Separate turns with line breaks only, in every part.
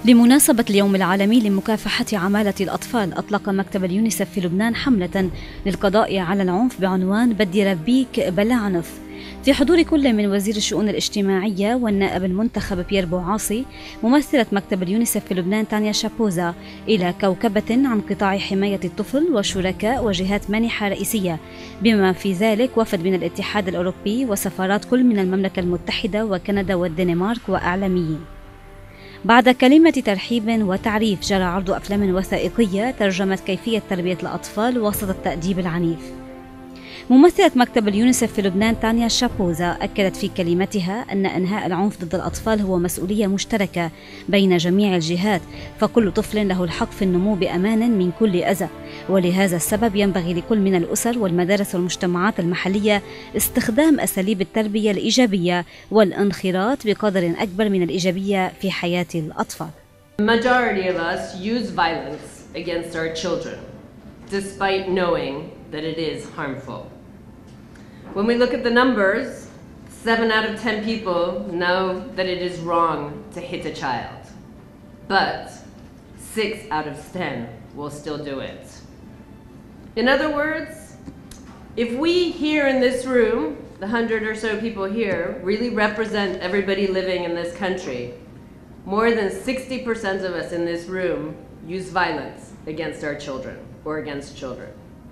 بمناسبة اليوم العالمي لمكافحة عمالة الأطفال، أطلق مكتب اليونيسف في لبنان حملة للقضاء على العنف بعنوان بدي ربيك بلا عنف، في حضور كل من وزير الشؤون الاجتماعية والنائب المنتخب بيير بوعاصي، ممثلة مكتب اليونيسف في لبنان تانيا شابوزا، إلى كوكبة عن قطاع حماية الطفل وشركاء وجهات مانحة رئيسية، بما في ذلك وفد من الاتحاد الأوروبي وسفارات كل من المملكة المتحدة وكندا والدنمارك وإعلاميين. بعد كلمة ترحيب وتعريف جرى عرض أفلام وثائقية ترجمت كيفية تربية الأطفال وسط التأديب العنيف. ممثلة مكتب اليونيسف في لبنان تانيا شابوزا أكدت في كلمتها أن إنهاء العنف ضد الأطفال هو مسؤولية مشتركة بين جميع الجهات، فكل طفل له الحق في النمو بأمان من كل أذى، ولهذا السبب ينبغي لكل من الأسر والمدارس والمجتمعات المحلية استخدام أساليب التربية الإيجابية والانخراط بقدر أكبر من الإيجابية في حياة الأطفال.
The majority of us use violence against our children, despite knowing that it is harmful. When we look at the numbers, 7 out of 10 people know that it is wrong to hit a child, but 6 out of 10 will still do it. In other words, if we here in this room, the 100 or so people here, really represent everybody living in this country, more than 60% of us in this room use violence against our children or against children.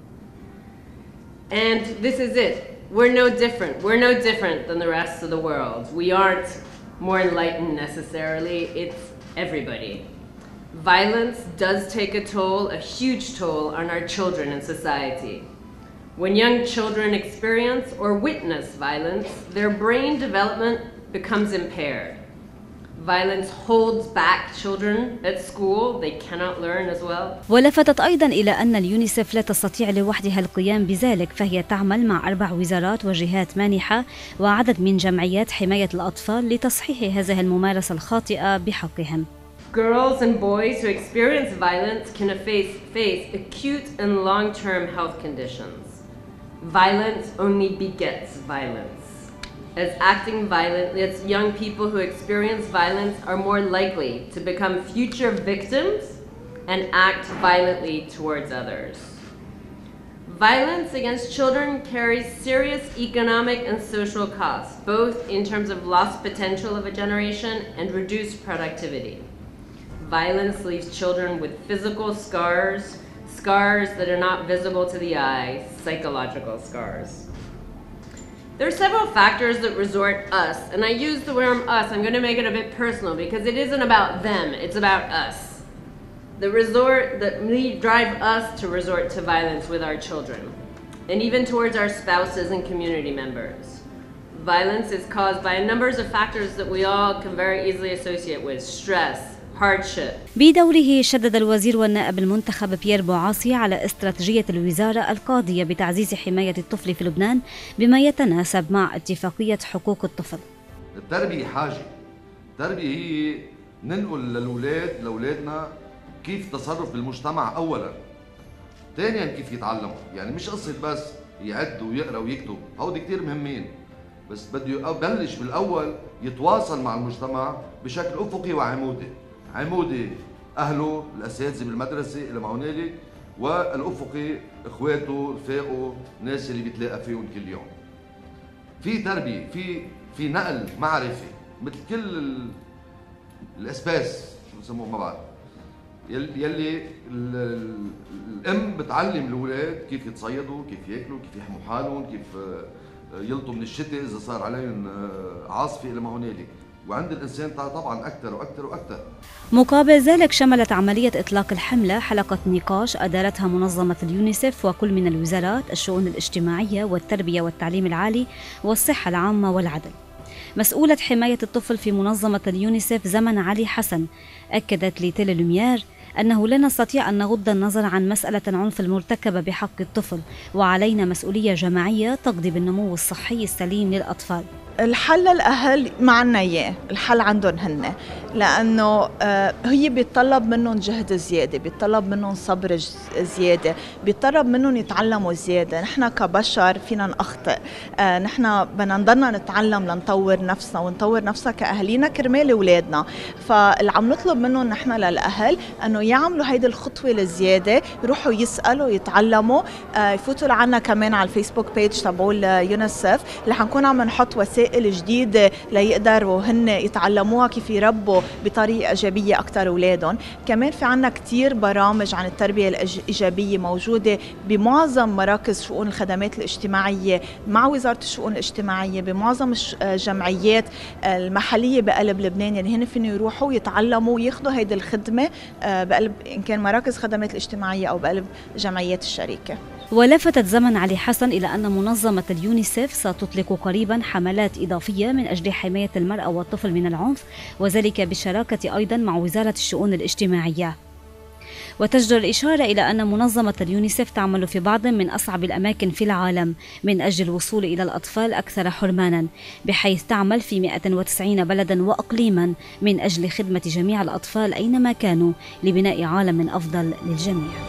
And this is it. We're no different. We're no different than the rest of the world. We aren't more enlightened necessarily. It's everybody. Violence does take a toll, a huge toll, on our children and society. When young children experience or witness violence, their brain development becomes impaired. Violence holds back children at school. They cannot learn as well.
ولفتت أيضا إلى أن اليونيسف لا تستطيع لوحدها القيام بذلك، فهي تعمل مع 4 وزارات وجهات مانحة وعدد من جمعيات حماية الأطفال لتصحيح هذه الممارسة الخاطئة بحقهم.
Girls and boys who experience violence can face acute and long-term health conditions. Violence only begets violence. As acting violently, as young people who experience violence are more likely to become future victims and act violently towards others. Violence against children carries serious economic and social costs, both in terms of lost potential of a generation and reduced productivity. Violence leaves children with physical scars, scars that are not visible to the eye, psychological scars. There are several factors that resort us, and I use the term us, I'm going to make it a bit personal because it isn't about them, it's about us. That drive us to resort to violence with our children, and even towards our spouses and community members. Violence is caused by a number of factors that we all can very easily associate with: stress, hardship.
بدوره شدد الوزير والنائب المنتخب بيير بوعاصي على استراتيجية الوزارة القاضية بتعزيز حماية الطفل في لبنان بما يتناسب مع اتفاقية حقوق الطفل.
التربية حاجة، التربية هي ننقل لأولادنا كيف تصرف بالمجتمع أولاً، ثانياً كيف يتعلموا، يعني مش قصة بس يعد ويقرأ ويكتب، هودي كتير مهمين، بس بده يبلش بالأول يتواصل مع المجتمع بشكل أفقي وعمودي. عمودي أهله، الأساتذة بالمدرسة إلى ما هنالك، والأفقي إخواته، رفاقه، الناس اللي بيتلاقى فيهم كل يوم. في تربية، في نقل معرفي، مثل كل الأسباس شو بسموه ما بعرف. يلي الأم بتعلم الأولاد كيف يتصيدوا، كيف ياكلوا، كيف يحموا حالهم، كيف يلطوا من الشتاء إذا صار عليهم عاصفة إلى ما هنالك. وعند الإنسان طبعاً أكثر وأكثر وأكثر.
مقابل ذلك شملت عملية إطلاق الحملة حلقة نقاش أدارتها منظمة اليونيسف وكل من الوزارات: الشؤون الاجتماعية والتربية والتعليم العالي والصحة العامة والعدل. مسؤولة حماية الطفل في منظمة اليونيسف زمن علي حسن أكدت لتيلي لوميير أنه لا نستطيع أن نغض النظر عن مسألة العنف المرتكبة بحق الطفل، وعلينا مسؤولية جماعية تقضي بالنمو الصحي السليم للأطفال.
الحل للأهل معنا إياه، الحل عندهم هن، لأنه هي بيتطلب منهم جهد زيادة، بيتطلب منهم صبر زيادة، بيتطلب منهم يتعلموا زيادة. نحن كبشر فينا نخطئ، نحن بدنا نضلنا نتعلم لنطور نفسنا ونطور نفسنا كأهلينا كرمال أولادنا. فاللي عم نطلب منهم نحن للأهل أنه يعملوا هيدي الخطوة الزيادة، يروحوا يسألوا يتعلموا، يفوتوا لعنا كمان على الفيسبوك بيج تبعول يونيسف اللي حنكون عم نحط وسائل جديدة ليقدروا هن يتعلموها كيف يربوا بطريقة إيجابية أكتر أولادهم. كمان في عنا كتير برامج عن التربية الإيجابية موجودة بمعظم مراكز شؤون الخدمات الاجتماعية مع وزارة الشؤون الاجتماعية، بمعظم الجمعيات المحلية بقلب لبنان، يعني هن فيني يروحوا يتعلموا وياخدوا هيدي الخدمة بقلب إن كان مراكز خدمات الاجتماعية أو بقلب جمعيات الشركة.
ولفتت زمن علي حسن إلى أن منظمة اليونيسف ستطلق قريبا حملات إضافية من أجل حماية المرأة والطفل من العنف، وذلك بالشراكة أيضا مع وزارة الشؤون الاجتماعية. وتجدر الإشارة إلى أن منظمة اليونيسف تعمل في بعض من أصعب الأماكن في العالم من أجل الوصول إلى الأطفال أكثر حرمانا، بحيث تعمل في 190 بلدا وأقليما من أجل خدمة جميع الأطفال أينما كانوا لبناء عالم أفضل للجميع.